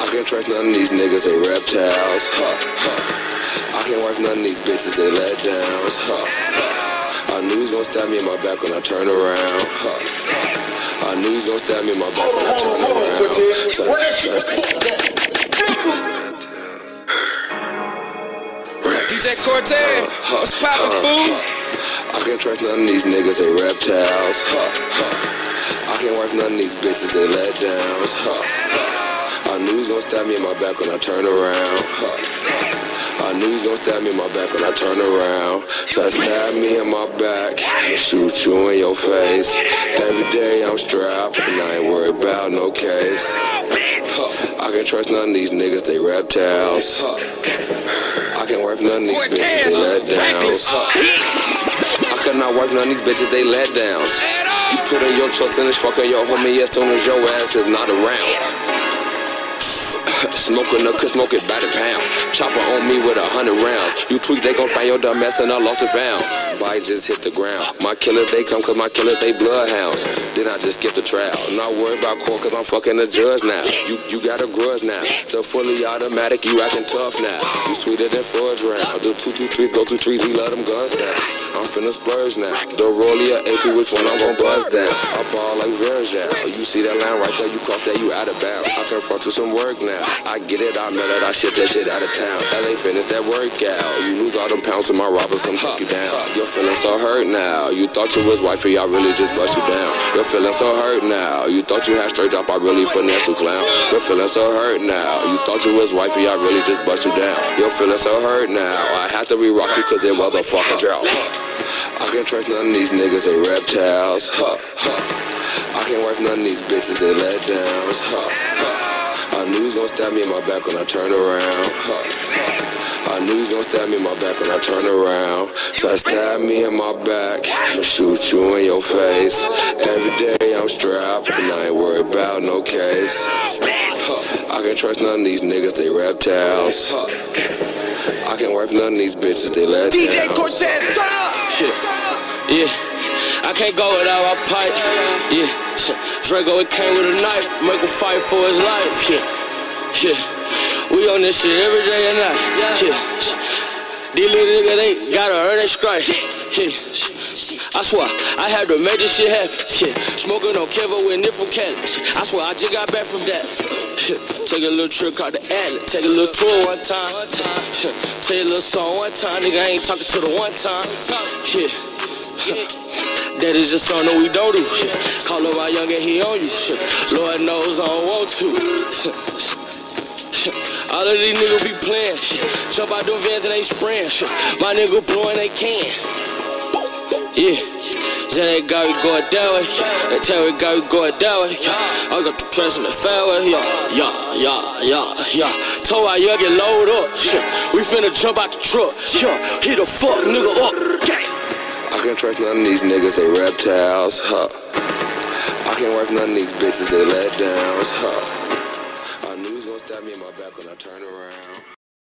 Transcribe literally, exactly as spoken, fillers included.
I can't trust none of these niggas, they reptiles. Huh, huh. I can't wipe none of these bitches, they let downs. Huh, huh. I knew he was gonna stab me in my back when I turned around. Huh. I knew he was gonna stab me in my back when I turned around. Where that shit stick at? D J Cortez, what's poppin', fool? I can't trust none of these niggas, they reptiles. Huh, huh. I can't wipe none of these bitches, they let downs. Huh, huh. I knew he was gonna stab me in my back when I turned around. Huh. I knew he was gonna stab me in my back when I turned around. Try to stab me in my back, shoot you in your face. Every day I'm strapped and I ain't worried about no case. Huh. I can't trust none of these niggas, they reptiles. Huh. I can't wipe none of these bitches, they let downs. I cannot wipe none of these bitches, they let downs. You put in your trust in this fucker, your homie, as soon as your ass is not around. Smoking up, could smoke it by the pound. Chopper on me with a hundred rounds. You tweak, they gon' find your dumb ass and I lost the bound. Body just hit the ground. My killers, they come cause my killers, they bloodhounds. Then I just skip the trial. Not worried about court cause I'm fucking the judge now. You you got a grudge now. So fully automatic, you acting tough now. You sweeter than fudge round. The two two threes go two trees, he love them gun sounds. I'm finna splurge now. The rollie or A P, which one I'm gon' buzz down? I ball like Virgil. You see that line right there, you cross that, you out of bounds. I confront you some work now. I get it, I know that I shit that shit out of town. L A finished that workout. You lose all them pounds when my robbers come take you down. You're feeling so hurt now. You thought you was wifey, I really just bust you down. You're feeling so hurt now. You thought you had straight drop, I really finesse you clown. You're feeling so hurt now. You thought you was wifey, I really just bust you down. You're feeling so hurt now. I have to re-rock you cause it was a fucking drought. I can't trust none of these niggas, they reptiles. Huh, huh. I can't wipe none of these bitches, they let downs. Huh, huh. I knew he was gonna stab me in my back when I turned around. Huh. I knew he was gonna stab me in my back when I turned around. Try to stab me in my back, shoot you in your face. Every day I'm strapped and I ain't worried about no case. Huh. I can't trust none of these niggas, they reptiles. Huh. I can't wipe none of these bitches, they let D J downs. Cortez, turn up! Yeah, yeah. I can't go without my pipe. Yeah, Draco, it came with a knife, make him fight for his life. Yeah, yeah. We on this shit every day and night. Yeah, these little niggas, they gotta earn their stripes. Yeah, I swear, I had the major shit happen. Yeah, smoking on Kevin with Nifl Cali. I swear, I just got back from that. Yeah, take a little trip out the alley, take a little tour one time. Yeah, take a little song one time, nigga, I ain't talking to the one time. Yeah. That is just something we don't do. Call him my youngin', he on you. Lord knows I don't want to. All of these niggas be playing. Jump out them vans and they spraying. My nigga blowing they can. Yeah. Then they got me going that way. They tell me got me going that way. I got the press in the fairway. Yeah, yeah, yeah, yeah, yeah. Told my youngin' load up. We finna jump out the truck. Yeah, hit the fuck nigga up. I can't trust none of these niggas, they reptiles, huh. I can't wipe none of these bitches, they let downs, huh.